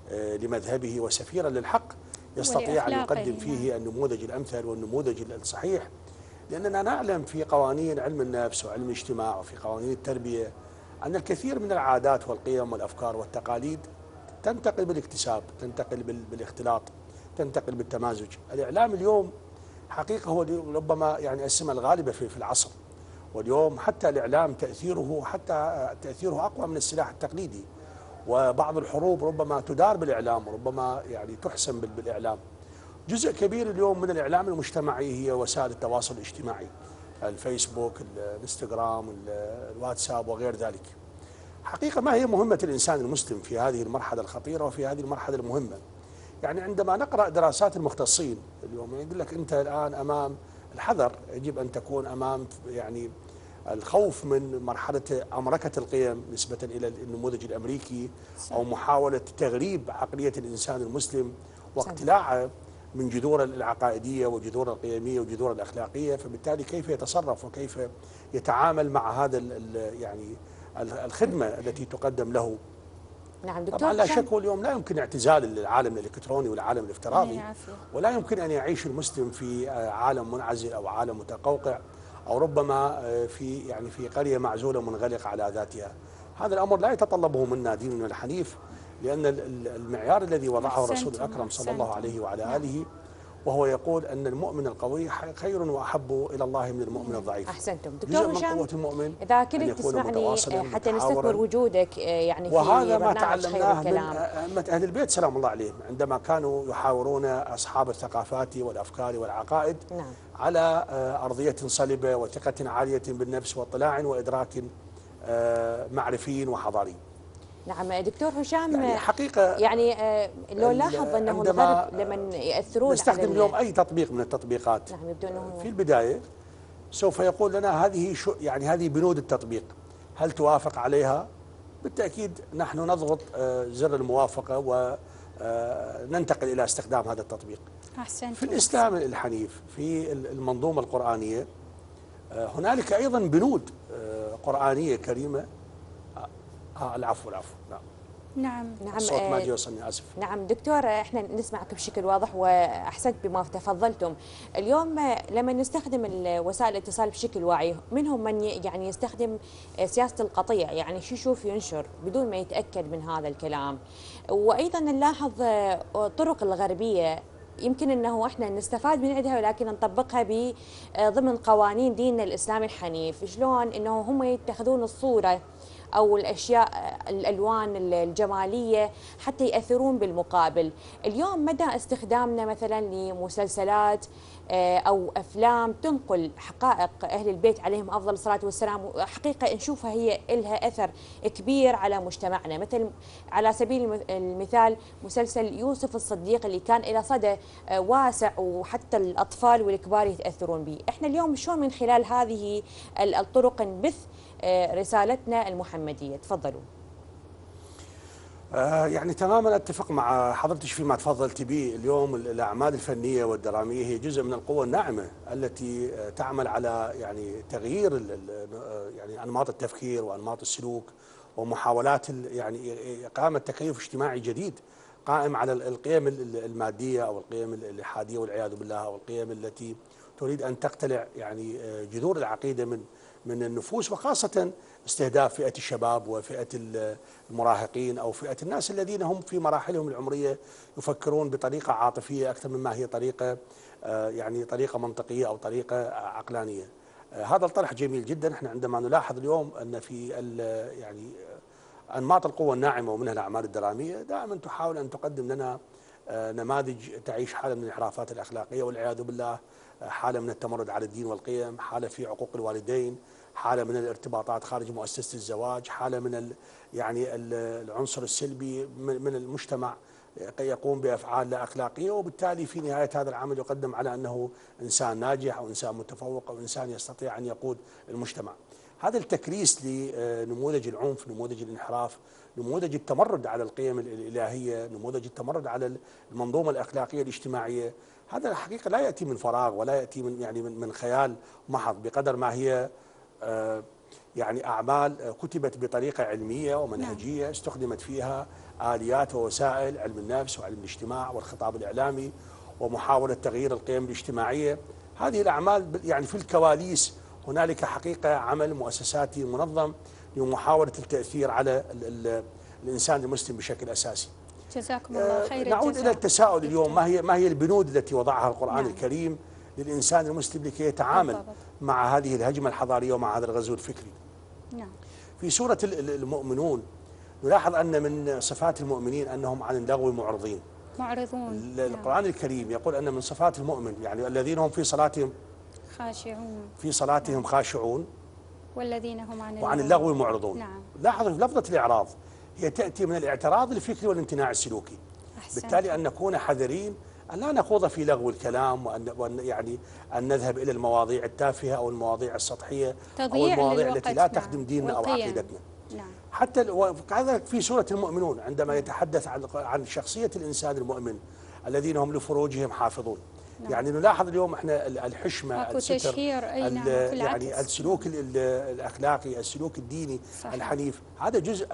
لمذهبه وسفيرا للحق، يستطيع أن يقدم فيه النموذج الأمثل والنموذج الصحيح. لأننا نعلم في قوانين علم النفس وعلم الاجتماع وفي قوانين التربية أن الكثير من العادات والقيم والأفكار والتقاليد تنتقل بالاكتساب، تنتقل بالاختلاط، تنتقل بالتمازج. الإعلام اليوم حقيقة هو ربما يعني السمة الغالبة في في العصر، واليوم حتى الإعلام تأثيره حتى تأثيره أقوى من السلاح التقليدي، وبعض الحروب ربما تدار بالإعلام وربما يعني تحسم بالإعلام. جزء كبير اليوم من الإعلام المجتمعي هي وسائل التواصل الاجتماعي، الفيسبوك، الانستغرام، الواتساب وغير ذلك. حقيقة ما هي مهمة الإنسان المسلم في هذه المرحلة الخطيرة وفي هذه المرحلة المهمة؟ يعني عندما نقرأ دراسات المختصين اليوم يقول لك أنت الآن أمام الحذر، يجب أن تكون أمام يعني الخوف من مرحلة أمركة القيم نسبة إلى النموذج الأمريكي، أو محاولة تغريب عقلية الإنسان المسلم واقتلاعه من جذور العقائدية وجذور القيمية وجذور الأخلاقية. فبالتالي كيف يتصرف وكيف يتعامل مع هذا يعني الخدمة التي تقدم له. نعم دكتور. طبعا لا شك هو اليوم لا يمكن اعتزال العالم الإلكتروني والعالم الافتراضي، ولا يمكن أن يعيش المسلم في عالم منعزل أو عالم متقوقع، أو ربما في يعني في قرية معزولة منغلقة على ذاتها. هذا الأمر لا يتطلبه منا ديننا الحنيف، لأن المعيار الذي وضعه الرسول الأكرم صلى الله عليه وعلى آله وهو يقول أن المؤمن القوي خير وأحب إلى الله من المؤمن الضعيف. أحسنتم دكتور هشام، إذا كنت تسمعني حتى نستثمر وجودك يعني في وهذا ما تعلمناه من أئمة أهل البيت سلام الله عليهم عندما كانوا يحاورون أصحاب الثقافات والأفكار والعقائد نعم. على أرضية صلبة وثقة عالية بالنفس واطلاع وإدراك معرفي وحضاري. نعم دكتور هشام، يعني حقيقة يعني لو لاحظ أنه الغرب لمن يأثرون نستخدم اليوم أي تطبيق من التطبيقات نعم يبدو أنه في البداية سوف يقول لنا هذه شو يعني هذه بنود التطبيق، هل توافق عليها؟ بالتأكيد نحن نضغط زر الموافقة ننتقل إلى استخدام هذا التطبيق. أحسنت. في الإسلام الحنيف في المنظومة القرآنية هنالك أيضا بنود قرآنية كريمة. آه العفو العفو نعم. نعم نعم الصوت ما جاي يوصلني، اسف. نعم دكتور، احنا نسمعك بشكل واضح واحسنت بما تفضلتم. اليوم لما نستخدم وسائل الاتصال بشكل واعي، منهم من يعني يستخدم سياسه القطيع، يعني شو يشوف ينشر بدون ما يتاكد من هذا الكلام. وايضا نلاحظ طرق الغربيه يمكن انه احنا نستفاد من عندها ولكن نطبقها ضمن قوانين ديننا الاسلامي الحنيف. شلون انه هم يتخذون الصوره أو الأشياء الألوان الجمالية حتى يأثرون بالمقابل. اليوم مدى استخدامنا مثلا لمسلسلات أو أفلام تنقل حقائق أهل البيت عليهم أفضل الصلاة والسلام، حقيقة نشوفها هي لها أثر كبير على مجتمعنا. مثل على سبيل المثال مسلسل يوسف الصديق اللي كان إلى صدى واسع وحتى الأطفال والكبار يتأثرون به. إحنا اليوم شلون من خلال هذه الطرق نبث رسالتنا المحمدية؟ تفضلوا. آه يعني تماما اتفق مع حضرتك فيما تفضلت به. اليوم الاعمال الفنيه والدراميه هي جزء من القوى الناعمه التي تعمل على يعني تغيير يعني انماط التفكير وانماط السلوك ومحاولات يعني اقامه تكيف اجتماعي جديد قائم على القيم الماديه او القيم الالحاديه والعياذ بالله، او القيم التي تريد ان تقتلع يعني جذور العقيده من من النفوس، وخاصة استهداف فئة الشباب وفئة المراهقين أو فئة الناس الذين هم في مراحلهم العمرية يفكرون بطريقة عاطفية أكثر مما هي طريقة يعني طريقة منطقية أو طريقة عقلانية. هذا الطرح جميل جدا. احنا عندما نلاحظ اليوم أن في يعني أنماط القوى الناعمة ومنها الأعمال الدرامية دائما تحاول أن تقدم لنا نماذج تعيش حالة من الانحرافات الأخلاقية والعياذ بالله، حالة من التمرد على الدين والقيم، حالة في عقوق الوالدين، حالة من الارتباطات خارج مؤسسة الزواج، حالة من ال يعني العنصر السلبي من المجتمع يقوم بأفعال لا أخلاقية، وبالتالي في نهاية هذا العمل يقدم على أنه إنسان ناجح أو إنسان متفوق أو إنسان يستطيع أن يقود المجتمع. هذا التكريس لنموذج العنف، نموذج الانحراف، نموذج التمرد على القيم الإلهية، نموذج التمرد على المنظومة الأخلاقية الاجتماعية، هذا الحقيقة لا يأتي من فراغ ولا يأتي من يعني من خيال محض، بقدر ما هي يعني أعمال كتبت بطريقة علمية ومنهجية استخدمت فيها آليات ووسائل علم النفس وعلم الاجتماع والخطاب الإعلامي ومحاولة تغيير القيم الاجتماعية. هذه الأعمال يعني في الكواليس هنالك حقيقة عمل مؤسساتي منظم لمحاولة التأثير على ال ال الإنسان المسلم بشكل أساسي. جزاكم الله خير. نعود الجزاء. إلى التساؤل اليوم، ما هي ما هي البنود التي وضعها القرآن نعم. الكريم للإنسان المسلم لكي يتعامل بالضبط. مع هذه الهجمة الحضارية ومع هذا الغزو الفكري؟ نعم. في سورة المؤمنون نلاحظ أن من صفات المؤمنين أنهم عن اللغو معرضين. معرضون. القرآن نعم. الكريم يقول أن من صفات المؤمن يعني الذين هم في صلاتهم خاشعون في صلاتهم خاشعون والذين هم عن وعن اللغو معرضون. نعم. لاحظوا لفظة الإعراض هي تأتي من الاعتراض الفكري والامتناع السلوكي. أحسنت. بالتالي أن نكون حذرين أن لا نخوض في لغو الكلام وأن, وأن يعني أن نذهب إلى المواضيع التافهة أو المواضيع السطحية أو تضييع المواضيع للوقت. التي لا نعم. تخدم ديننا أو والقيم. عقيدتنا. نعم. حتى كذلك في سورة المؤمنون عندما يتحدث عن عن شخصية الإنسان المؤمن الذين هم لفروجهم حافظون. نعم. يعني نلاحظ اليوم احنا الحشمة، الستر، تشهير. أي نعم. يعني السلوك الأخلاقي، السلوك الديني صحيح. الحنيف، هذا جزء.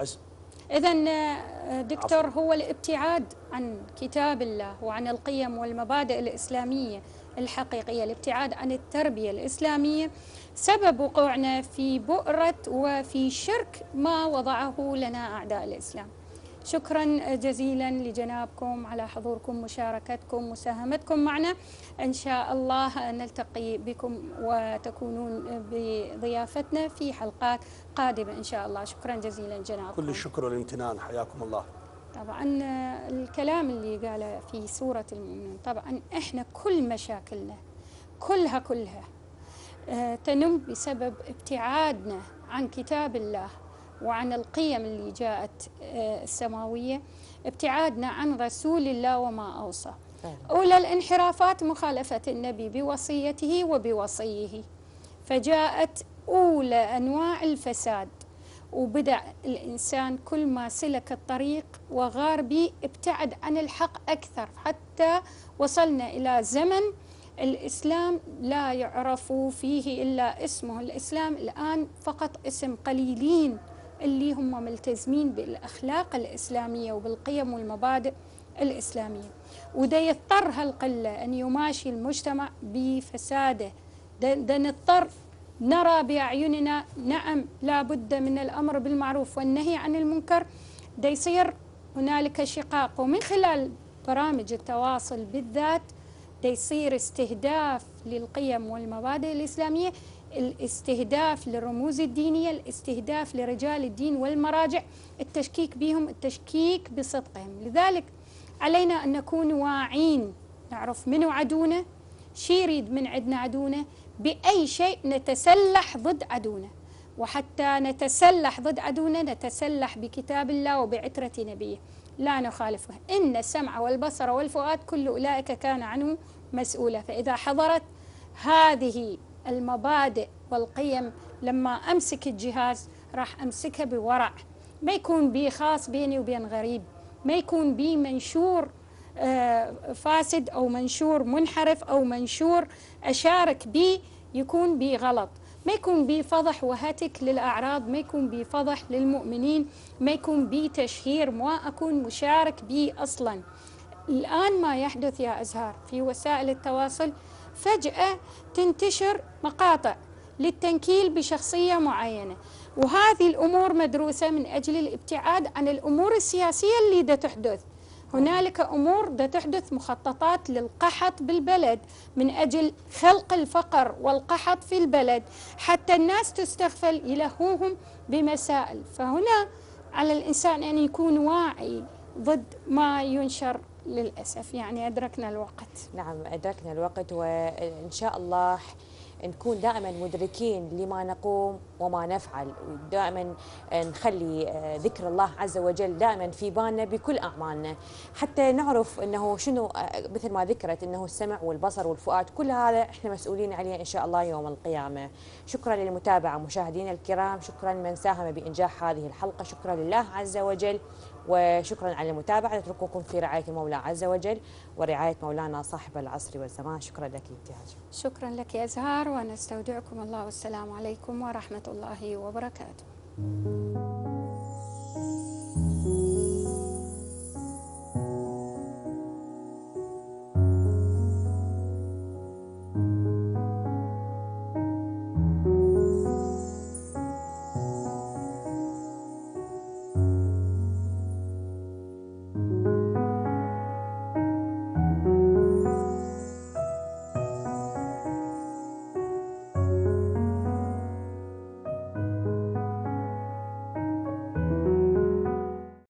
إذن دكتور، هو الابتعاد عن كتاب الله وعن القيم والمبادئ الإسلامية الحقيقية، الابتعاد عن التربية الإسلامية سبب وقوعنا في بؤرة وفي شرك ما وضعه لنا أعداء الإسلام. شكرا جزيلا لجنابكم على حضوركم، مشاركتكم، مساهمتكم معنا. إن شاء الله نلتقي بكم وتكونون بضيافتنا في حلقات قادمة إن شاء الله. شكرا جزيلا جنابكم. كل الشكر والامتنان، حياكم الله. طبعا الكلام اللي قاله في سورة المؤمنون، طبعا إحنا كل مشاكلنا كلها كلها تنم بسبب ابتعادنا عن كتاب الله وعن القيم اللي جاءت السماوية، ابتعادنا عن رسول الله وما أوصى. أولى الانحرافات مخالفة النبي بوصيته وبوصيه، فجاءت أولى أنواع الفساد وبدع الإنسان كل ما سلك الطريق وغار به ابتعد عن الحق أكثر، حتى وصلنا إلى زمن الإسلام لا يعرف فيه إلا اسمه الإسلام الآن، فقط اسم قليلين اللي هم ملتزمين بالأخلاق الإسلامية وبالقيم والمبادئ الإسلامية. وده يضطر هالقلة أن يماشي المجتمع بفساده، ده, ده نضطر نرى بأعيننا نعم لا بد من الأمر بالمعروف والنهي عن المنكر، ده يصير هنالك شقاق. ومن خلال برامج التواصل بالذات ده يصير استهداف للقيم والمبادئ الإسلامية، الاستهداف للرموز الدينية، الاستهداف لرجال الدين والمراجع، التشكيك بهم، التشكيك بصدقهم. لذلك علينا أن نكون واعين، نعرف منو عدونا، شي يريد من عندنا عدونا، بأي شيء نتسلح ضد عدونا. وحتى نتسلح ضد عدونا نتسلح بكتاب الله وبعترة نبيه لا نخالفه. إن السمع والبصر والفؤاد كل أولئك كان عنه مسؤولا. فإذا حضرت هذه المبادئ والقيم لما أمسك الجهاز راح أمسكها بورع، ما يكون بي خاص بيني وبين غريب، ما يكون بي منشور فاسد أو منشور منحرف أو منشور أشارك به يكون بي غلط، ما يكون بي فضح وهتك للأعراض، ما يكون بي فضح للمؤمنين، ما يكون بي تشهير، ما أكون مشارك بي أصلا. الآن ما يحدث يا أزهار في وسائل التواصل، فجأة تنتشر مقاطع للتنكيل بشخصية معينة، وهذه الأمور مدروسة من أجل الابتعاد عن الأمور السياسية اللي دا تحدث. هنالك أمور دا تحدث، مخططات للقحط بالبلد من أجل خلق الفقر والقحط في البلد، حتى الناس تستغفل يلهوهم بمسائل. فهنا على الإنسان أن يكون واعي ضد ما ينشر للأسف. يعني أدركنا الوقت. نعم أدركنا الوقت، وإن شاء الله نكون دائما مدركين لما نقوم وما نفعل، دائما نخلي ذكر الله عز وجل دائما في بالنا بكل أعمالنا، حتى نعرف أنه شنو مثل ما ذكرت أنه السمع والبصر والفؤاد كل هذا إحنا مسؤولين عليه إن شاء الله يوم القيامة. شكرا للمتابعة مشاهدينا الكرام، شكرا لمن ساهم بإنجاح هذه الحلقة، شكرا لله عز وجل، وشكرا على المتابعة. نترككم في رعاية المولى عز وجل ورعاية مولانا صاحب العصر والزمان. شكرا لك ابتهاج. شكرا لك يا أزهار، ونستودعكم الله والسلام عليكم ورحمة الله وبركاته.